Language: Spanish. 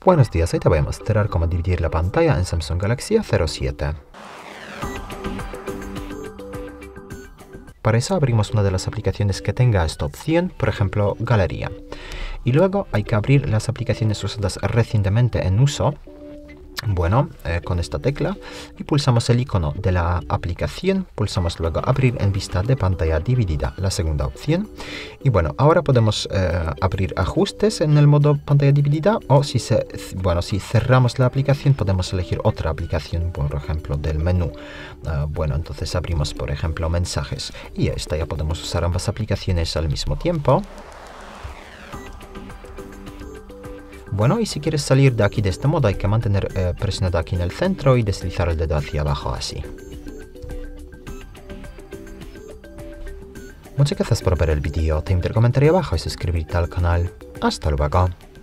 Buenos días, hoy te voy a mostrar cómo dividir la pantalla en Samsung Galaxy A07. Para eso abrimos una de las aplicaciones que tenga esta opción, por ejemplo, Galería. Y luego hay que abrir las aplicaciones usadas recientemente en uso, con esta tecla, y pulsamos el icono de la aplicación, pulsamos luego abrir en vista de pantalla dividida, la segunda opción. Y ahora podemos abrir ajustes en el modo pantalla dividida, o si cerramos la aplicación podemos elegir otra aplicación, por ejemplo del menú. Entonces abrimos por ejemplo mensajes y ya podemos usar ambas aplicaciones al mismo tiempo. Y si quieres salir de aquí de este modo hay que mantener presionado aquí en el centro y deslizar el dedo hacia abajo así. Muchas gracias por ver el vídeo, te invito a comentar abajo y suscribirte al canal. Hasta luego.